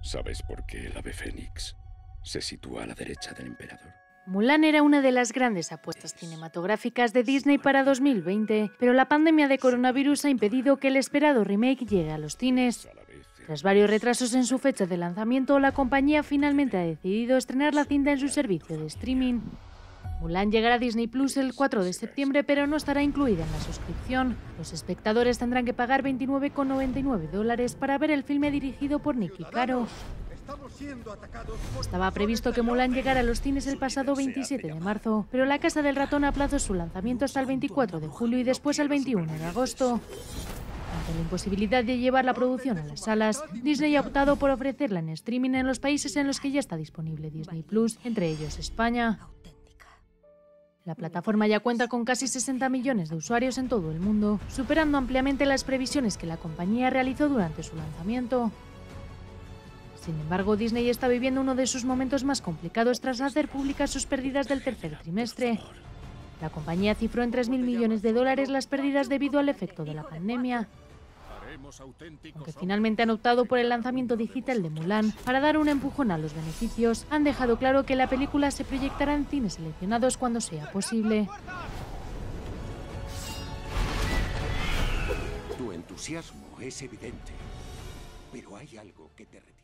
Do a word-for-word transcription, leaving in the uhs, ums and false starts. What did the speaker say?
¿Sabes por qué el ave fénix se sitúa a la derecha del emperador? Mulan era una de las grandes apuestas cinematográficas de Disney para dos mil veinte, pero la pandemia de coronavirus ha impedido que el esperado remake llegue a los cines. Tras varios retrasos en su fecha de lanzamiento, la compañía finalmente ha decidido estrenar la cinta en su servicio de streaming. Mulan llegará a Disney Plus el cuatro de septiembre, pero no estará incluida en la suscripción. Los espectadores tendrán que pagar veintinueve con noventa y nueve dólares para ver el filme dirigido por Nicky Caro. Estaba previsto que Mulan llegara a los cines el pasado veintisiete de marzo, pero la Casa del Ratón aplazó su lanzamiento hasta el veinticuatro de julio y después al veintiuno de agosto. Ante la imposibilidad de llevar la producción a las salas, Disney ha optado por ofrecerla en streaming en los países en los que ya está disponible Disney Plus, entre ellos España. La plataforma ya cuenta con casi sesenta millones de usuarios en todo el mundo, superando ampliamente las previsiones que la compañía realizó durante su lanzamiento. Sin embargo, Disney está viviendo uno de sus momentos más complicados tras hacer públicas sus pérdidas del tercer trimestre. La compañía cifró en tres mil millones de dólares las pérdidas debido al efecto de la pandemia. Aunque finalmente han optado por el lanzamiento digital de Mulan para dar un empujón a los beneficios, han dejado claro que la película se proyectará en cines seleccionados cuando sea posible. Tu entusiasmo es evidente, pero hay algo que te retiene.